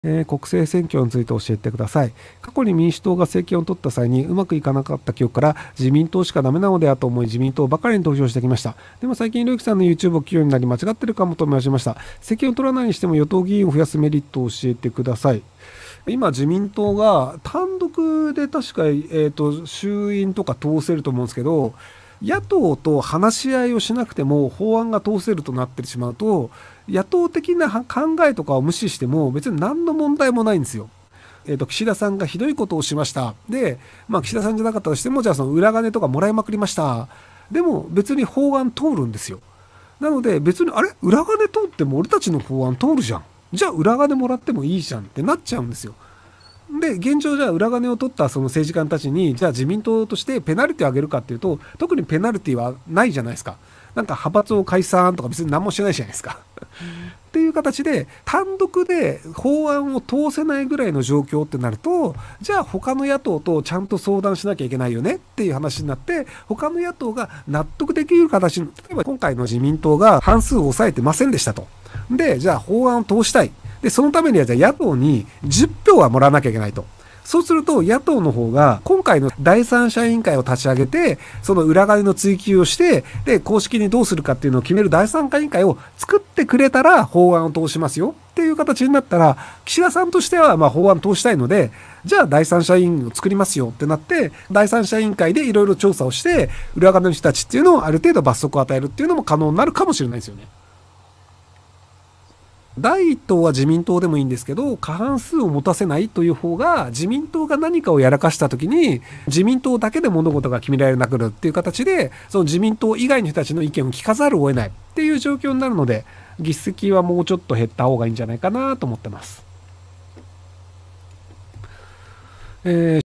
国政選挙について教えてください。過去に民主党が政権を取った際にうまくいかなかった記憶から自民党しかダメなのではと思い自民党ばかりに投票してきました。でも最近、ひろゆきさんの YouTube を聞くようになり間違ってるかもと思い始めました。政権を取らないにしても与党議員を増やすメリットを教えてください。今、自民党が単独で確か、衆院とか通せると思うんですけど、野党と話し合いをしなくても法案が通せるとなってしまうと、野党的な考えとかを無視しても別に何の問題もないんですよ。岸田さんがひどいことをしました。で、岸田さんじゃなかったとしても、じゃあその裏金とかもらいまくりました。でも別に法案通るんですよ。なので別に、あれ裏金通っても俺たちの法案通るじゃん。じゃあ裏金もらってもいいじゃんってなっちゃうんですよ。で、現状じゃあ裏金を取ったその政治家たちに、じゃあ自民党としてペナルティを上げるかっていうと、特にペナルティはないじゃないですか。なんか派閥を解散とか別に何もしないじゃないですか。っていう形で、単独で法案を通せないぐらいの状況ってなると、じゃあ他の野党とちゃんと相談しなきゃいけないよねっていう話になって、他の野党が納得できる形の、例えば今回の自民党が半数を抑えてませんでしたと。で、じゃあ法案を通したい。で、そのためにはじゃあ野党に10票はもらわなきゃいけないと。そうすると野党の方が今回の第三者委員会を立ち上げて、その裏金の追及をして、で、公式にどうするかっていうのを決める第三者委員会を作ってくれたら法案を通しますよっていう形になったら、岸田さんとしては法案通したいので、じゃあ第三者委員を作りますよってなって、第三者委員会でいろいろ調査をして、裏金の人たちっていうのをある程度罰則を与えるっていうのも可能になるかもしれないですよね。第一党は自民党でもいいんですけど、過半数を持たせないという方が、自民党が何かをやらかしたときに、自民党だけで物事が決められなくなるっていう形で、その自民党以外の人たちの意見を聞かざるを得ないっていう状況になるので、議席はもうちょっと減った方がいいんじゃないかなと思ってます。